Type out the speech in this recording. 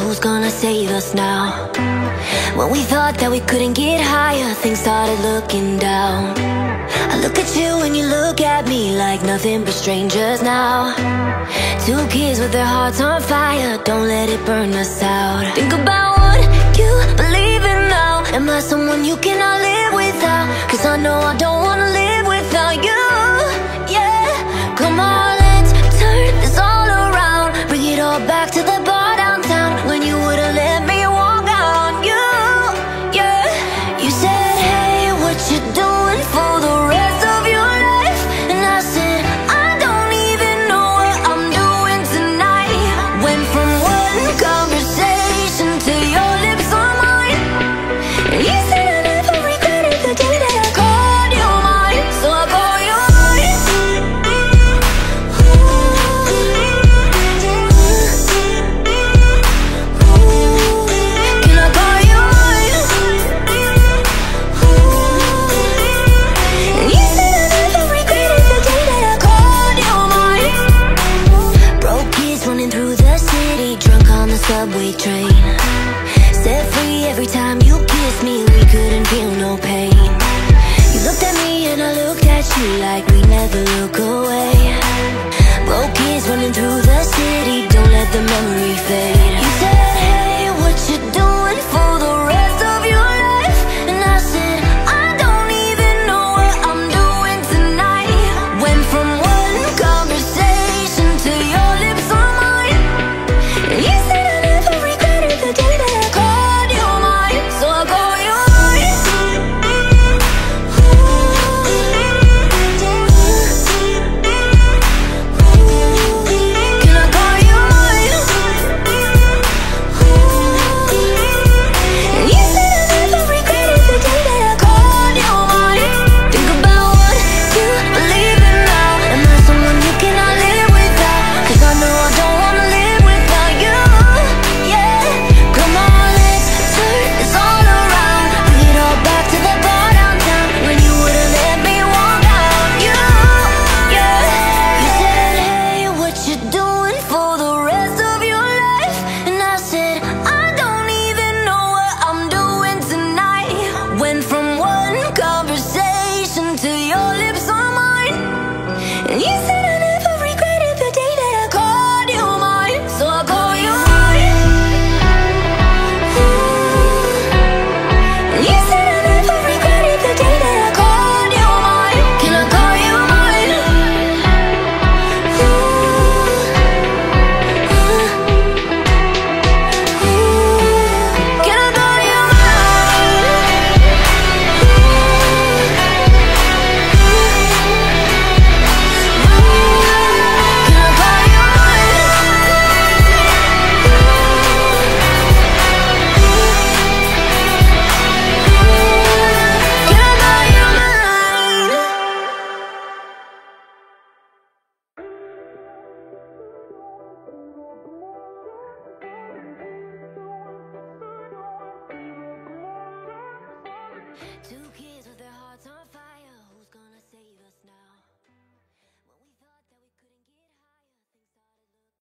who's gonna save us now? When we thought that we couldn't get higher, things started looking down. I look at you and you look at me like nothing but strangers now. Two kids with their hearts on fire, don't let it burn us out. Think about what you believe in now. Am I someone you cannot live without? Cause I know I don't wanna live without you. Yeah, come on, let's turn this all around. Bring it all back to the bar downtown, when you would've let me walk out on you. Yeah, you said, hey, what you doing for the rest of your life? And I said, I don't even know what I'm doing tonight. Went from one conversation to your lips on mine. And you said I never regretted the day that I called you mine. So I call you mine. Can I call you mine? And you said I never regretted the day that I called you mine. Broke kids running through the city, drunk on the subway train. Set free every time you kissed me, we couldn't feel no pain. You looked at me and I looked at you like we never look away. Broke kids running through the city, don't let the memory fade. You said, hey, what you doing for the rest of your life? And I said, I don't even know what I'm doing tonight. Went from one conversation to your lips on mine. And you said I never regretted the day that I called you mine. So I call you mine. Can I call you mine? And you said I never regretted the day that I called you mine. Think about what you believe in now. Am I someone you cannot live without? Cause I know I don't wanna live without you. Yeah, come on, let's turn this all around. Bring it all back to the bar downtown, when you would've let me walk out on you. Yeah, you said, hey, what you doing for the rest of your life? And I said, I don't even know what I'm doing tonight. Went from one conversation to your lips on mine. And you said I never regretted the day that I called you mine. So I call you mine. And you said I never regretted the day that I called you mine. Can I call you mine? Can I call you Two kids